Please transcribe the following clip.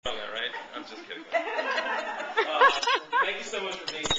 On that, right? I'm just kidding. Thank you so much for being here.